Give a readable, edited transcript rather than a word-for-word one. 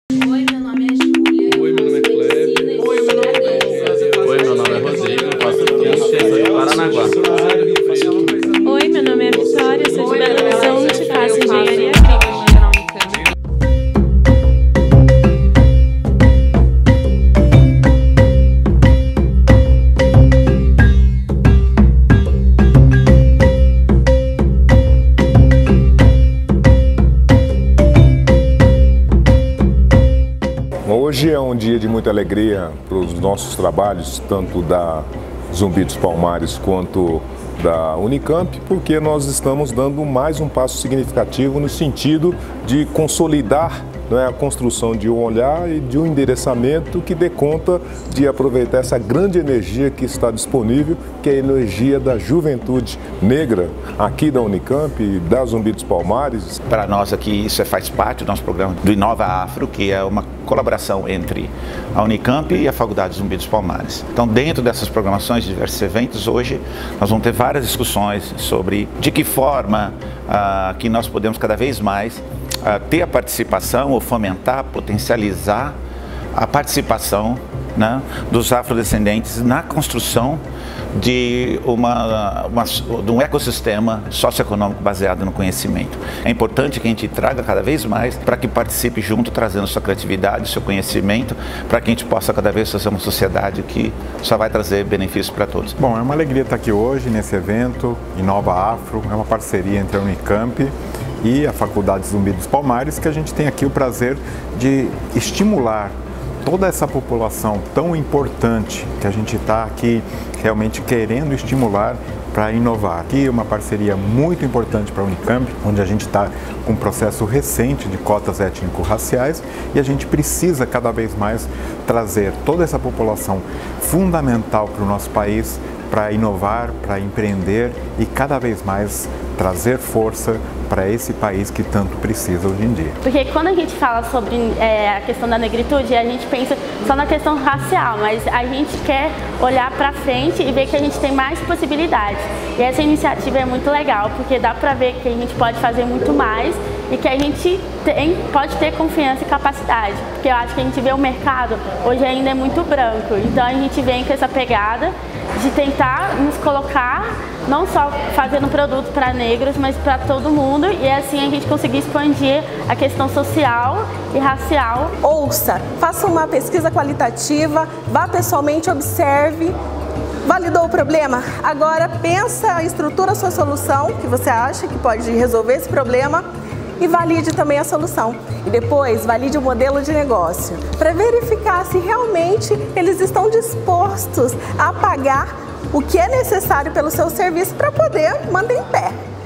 Oi, meu nome é Júlia. Oi, meu nome é Kleber. Oi, meu nome é Oi, meu nome é Rodrigo, faço curso de Paranaguá. Oi, meu nome é Vitória, sou de Belo Horizonte, faço engenharia agrícola. Hoje é um dia de muita alegria para os nossos trabalhos, tanto da Zumbi dos Palmares quanto da Unicamp, porque nós estamos dando mais um passo significativo no sentido de consolidar, né, a construção de um olhar e de um endereçamento que dê conta de aproveitar essa grande energia que está disponível, que é a energia da juventude negra aqui da Unicamp e da Zumbi dos Palmares. Para nós aqui, isso faz parte do nosso programa do Inova Afro, que é uma colaboração entre a Unicamp e a Faculdade Zumbi dos Palmares. Então, dentro dessas programações, diversos eventos, hoje nós vamos ter várias discussões sobre de que forma que nós podemos cada vez mais ter a participação ou fomentar, potencializar a participação, né, dos afrodescendentes na construção de um ecossistema socioeconômico baseado no conhecimento. É importante que a gente traga cada vez mais para que participe junto, trazendo sua criatividade, seu conhecimento, para que a gente possa cada vez fazer uma sociedade que só vai trazer benefícios para todos. Bom, é uma alegria estar aqui hoje nesse evento, Inova Afro, é uma parceria entre a Unicamp e a Faculdade Zumbi dos Palmares, que a gente tem aqui o prazer de estimular toda essa população tão importante que a gente está aqui realmente querendo estimular para inovar. Aqui é uma parceria muito importante para a Unicamp, onde a gente está com um processo recente de cotas étnico-raciais e a gente precisa cada vez mais trazer toda essa população fundamental para o nosso país para inovar, para empreender e cada vez mais trazer força para esse país que tanto precisa hoje em dia. Porque quando a gente fala sobre a questão da negritude, a gente pensa só na questão racial, mas a gente quer olhar para frente e ver que a gente tem mais possibilidades. E essa iniciativa é muito legal, porque dá para ver que a gente pode fazer muito mais e que a gente pode ter confiança e capacidade. Porque eu acho que a gente vê o mercado hoje ainda é muito branco, então a gente vem com essa pegada de tentar nos colocar, não só fazendo produto para negros, mas para todo mundo, e assim a gente conseguir expandir a questão social e racial. Ouça, faça uma pesquisa qualitativa, vá pessoalmente, observe. Validou o problema? Agora pensa, estrutura a sua solução, que você acha que pode resolver esse problema, e valide também a solução. E depois valide o modelo de negócio, para verificar se realmente eles estão dispostos a pagar o que é necessário pelo seu serviço para poder manter em pé.